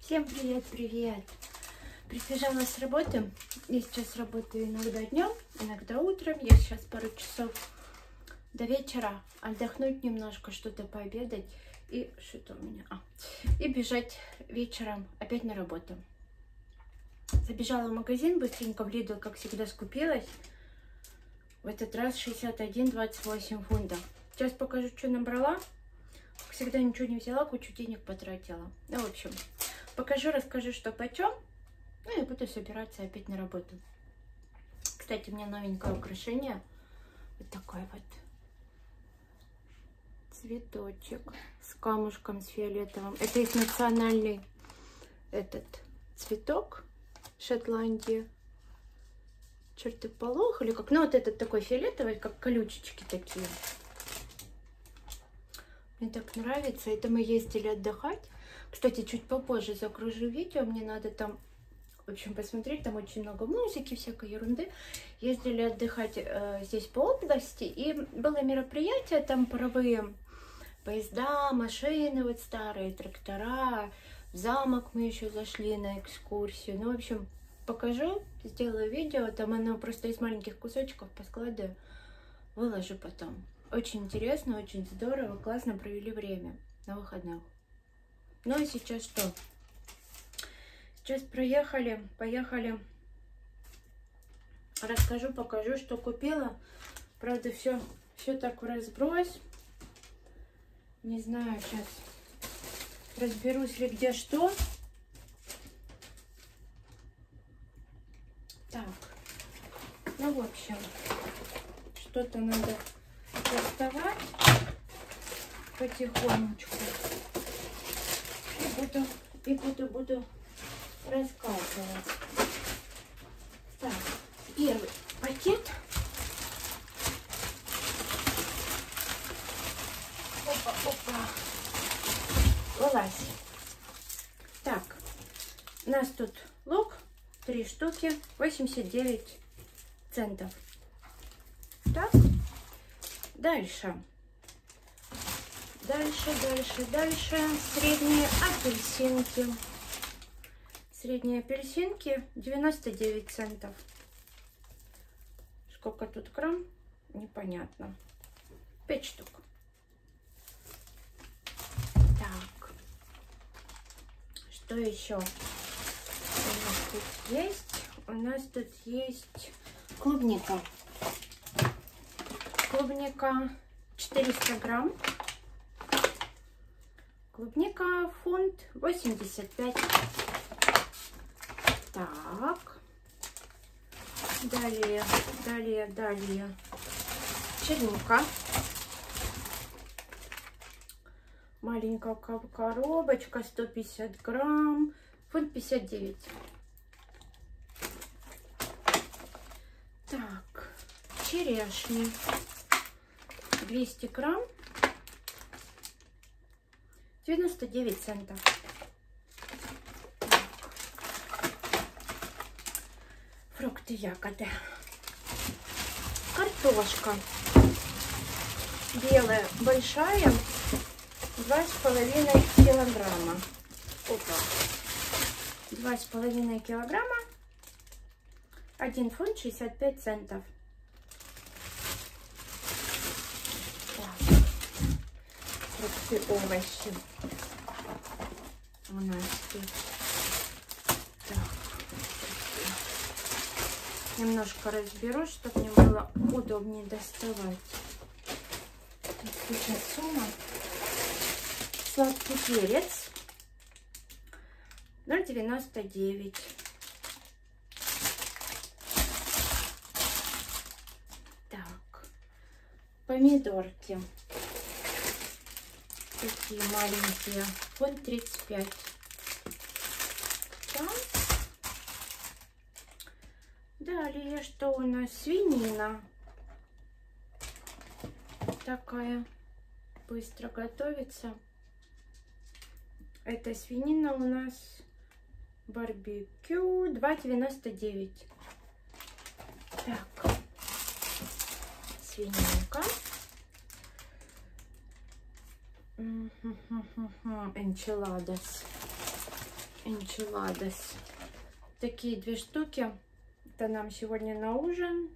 Всем привет! Прибежала с работы. Я сейчас работаю иногда днем, иногда утром. Я сейчас пару часов до вечера отдохнуть немножко, что-то пообедать и что-то у меня. И бежать вечером опять на работу. Забежала в магазин, быстренько в Lidl, как всегда, скупилась. В этот раз 61,28 фунтов. Сейчас покажу, что набрала. Как всегда, ничего не взяла, кучу денег потратила. Ну, в общем, покажу, расскажу, что почем. Ну и буду собираться опять на работу. Кстати, у меня новенькое украшение. Вот такой вот цветочек с камушком, с фиолетовым. Это их национальный этот цветок Шотландии. Чертополох или как? Ну, вот этот такой фиолетовый, как колючечки такие. Мне так нравится. Это мы ездили отдыхать. Кстати, чуть попозже загружу видео. Мне надо там, в общем, посмотреть. Там очень много музыки, всякой ерунды. Ездили отдыхать здесь по области. И было мероприятие, там паровые поезда, машины вот старые, трактора. В замок мы еще зашли на экскурсию. Ну, в общем, покажу, сделаю видео. Там оно просто из маленьких кусочков поскладываю. Выложу потом. Очень интересно, очень здорово, классно провели время на выходных. Ну а сейчас что? Сейчас поехали. Расскажу, покажу, что купила. Правда, все так в разброс. Не знаю, сейчас разберусь ли где что. Так, ну в общем, что-то надо доставать потихонечку и буду рассказывать. Так, первый пакет. Опа. Вылазь. Так, у нас тут лук 3 штуки, 89 центов. Так. Дальше. Средние апельсинки. Средние апельсинки 99 центов. Сколько тут грамм? Непонятно. 5 штук. Так. Что еще у нас тут есть? У нас тут есть клубника. Клубника 400 грамм. Клубника фунт 85. Так. Далее. Черника. Маленькая коробочка, 150 грамм. Фунт 59. Так. Черешни. 200 грамм, 99 центов. Фрукты, ягоды. Картошка белая, большая, 2,5 килограмма. Опа. 2,5 килограмма, 1 фунт 65 центов. Фрукты, овощи у нас тут. Так. Немножко разберу, чтобы мне было удобнее доставать. Тут сумма. Сладкий перец 0,99. Так. Помидорки. Такие маленькие. Фунт 35. Так. Далее, что у нас? Свинина. Такая. Быстро готовится. Это свинина у нас барбекю 2,99. Так. Свининка. Enchiladas. Enchiladas. Такие 2 штуки. Это нам сегодня на ужин.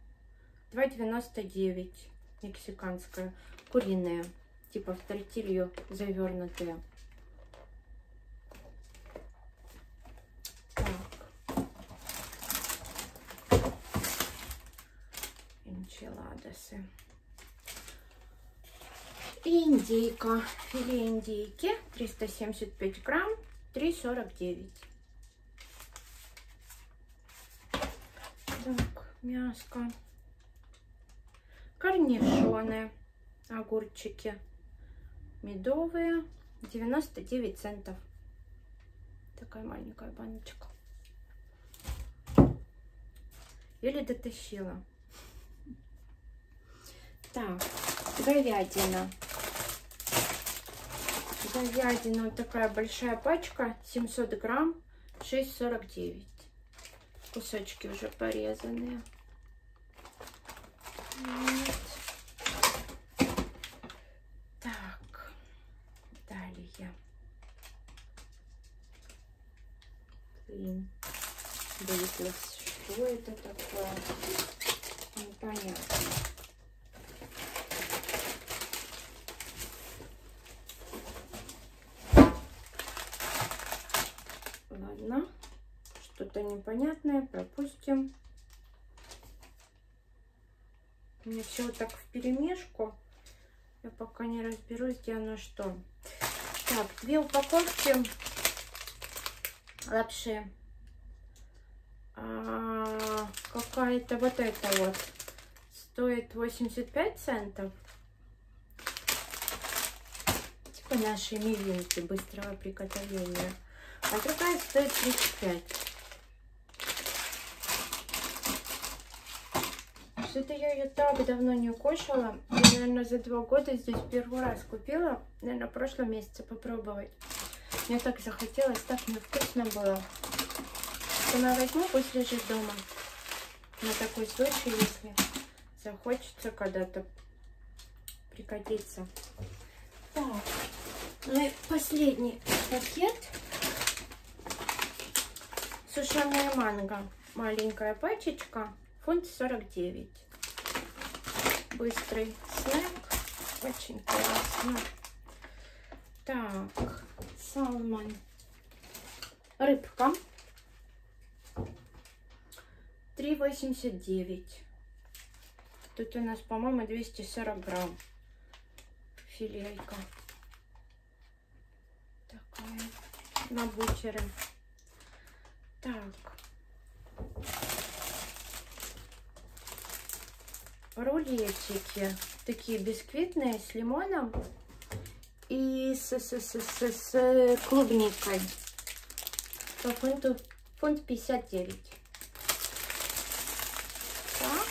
2,99. Мексиканская. Куриные. Типа в тортилью завернутые. Так. Enchiladas. И индейка. Филе индейки. 375 грамм. 3,49. Так, мяско. Корнишоны. Огурчики. Медовые. 99 центов. Такая маленькая баночка. Еле дотащила. Так, говядина. Говядина, вот такая большая пачка, 700 грамм, 6,49. Кусочки уже порезанные. Вот. Так, далее. Бейглс. Что это такое? Непонятно. Ладно, что-то непонятное, пропустим. У меня все вот так вперемешку. Я пока не разберусь, где оно что. Так, 2 упаковки лапши. Какая-то вот эта вот стоит 85 центов. Типа наши мивинки быстрого приготовления. А другая стоит 35. Что-то я ее так давно не кушала. Я, наверное, за 2 года здесь первый раз купила. Наверное, в прошлом месяце попробовать. Мне так захотелось, так невкусно было. Сама возьму, пусть лежит дома. На такой случай, если захочется когда-то, пригодится. Так, ну и последний пакет. Сушеная манго. Маленькая пачечка. Фунт 49. Быстрый снэк. Очень классно. Так, салмон. Рыбка. 3,89. Тут у нас, по-моему, 240 грамм. Филейка. Такая. На бутере. Так. Рулетики. Такие бисквитные с лимоном и с клубникой. По фунт 59. Так.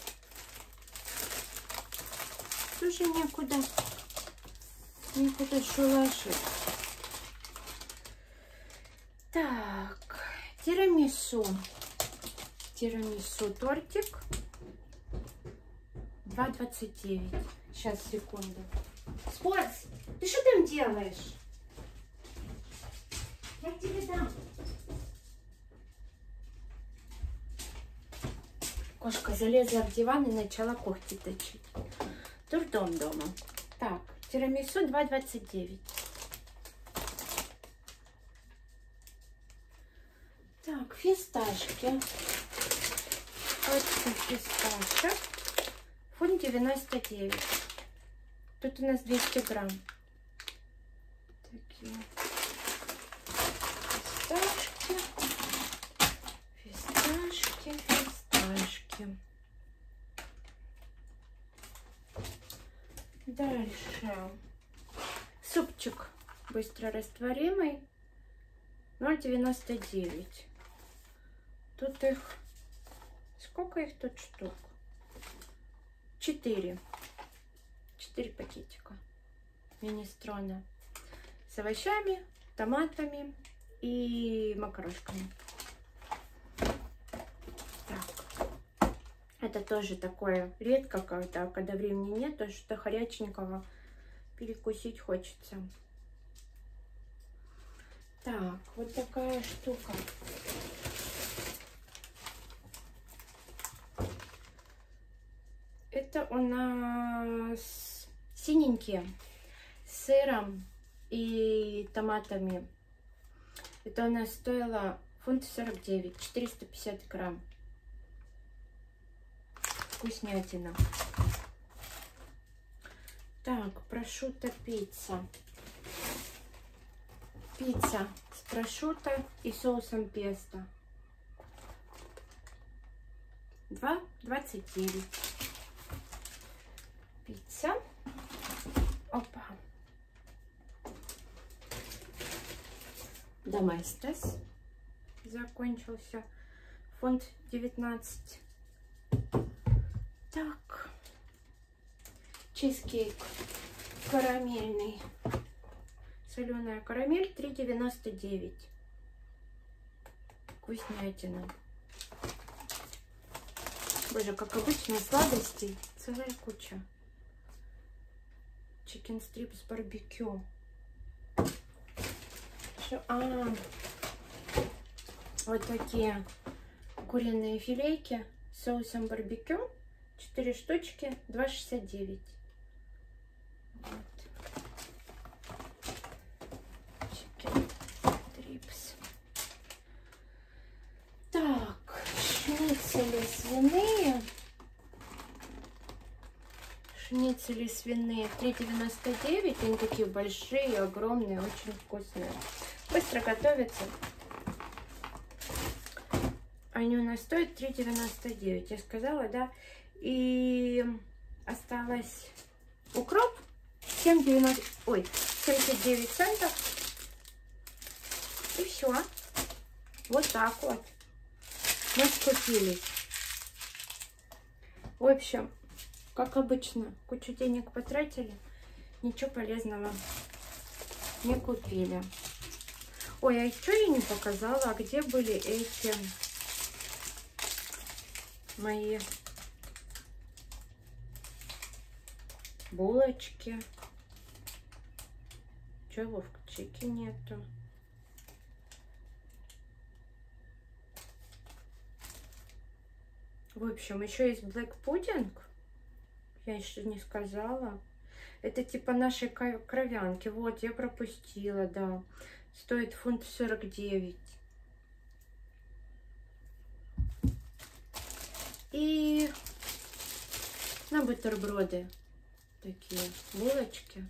Тоже некуда шулашить. Так. Тирамису. Тирамису тортик. 2,29. Сейчас, секунду. Спорс, ты что там делаешь? Я к тебе дам. Кошка залезла в диван и начала когти точить. Дурдом дома. Так, тирамису 2,29. Так, фисташки. Пачка фисташек. Фунт 99. Тут у нас 200 грамм. Такие фисташки. Дальше. Супчик быстрорастворимый. 0,99. Тут их... Сколько их тут штук? 4 пакетика минестрона с овощами, томатами и макарошками. Так. Это тоже такое редко, когда времени нет, то что горяченького перекусить хочется. Так, вот такая штука. Это у нас синенькие с сыром и томатами. Это у нас стоило фунт 49, 450 грамм. Вкуснятина. Так, прошутто пицца. Пицца с прошутто и соусом песто. 2,29. Пицца. Опа. Доместос закончился. Фунт 19. Так. Чизкейк карамельный. Соленая карамель 3,99. Вкуснятина. Боже, как обычно, сладостей целая куча. Чикен стрипс барбекю. Вот такие куриные филейки с соусом барбекю. 4 штучки, 2,69. Вот. Чикен стрипс. Так, шницели свиные. Шницели свиные 3,99. Они такие большие, огромные, очень вкусные. Быстро готовятся. Они у нас стоят 3,99. Я сказала, да. И осталось укроп 79 центов. И все. Вот так вот. Мы скупились. В общем, как обычно, кучу денег потратили, ничего полезного не купили. Ой, а что я не показала? А где были эти мои булочки? Чего его в чеке нету? В общем, еще есть блэк пудинг. Я еще не сказала. Это типа нашей кровянки. Вот, я пропустила, да. Стоит фунт 49. И на бутерброды такие булочки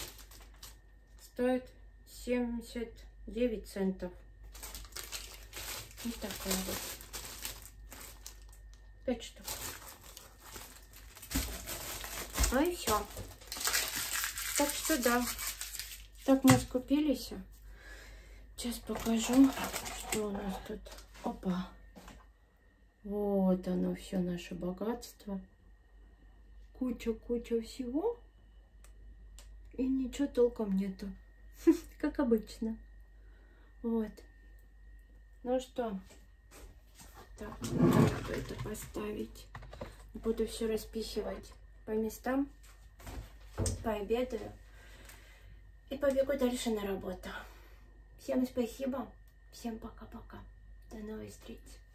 стоят 79 центов. Вот такая вот. 5 штук. Ну и все. Так что да. Так мы скупились. Сейчас покажу, что у нас тут. Опа. Вот оно, все наше богатство. Куча всего. И ничего толком нету. Как обычно. Вот. Ну что. Так, надо это поставить. Буду все распихивать по местам. Пообедаю. И побегу дальше на работу. Всем спасибо. Всем пока-пока. До новых встреч.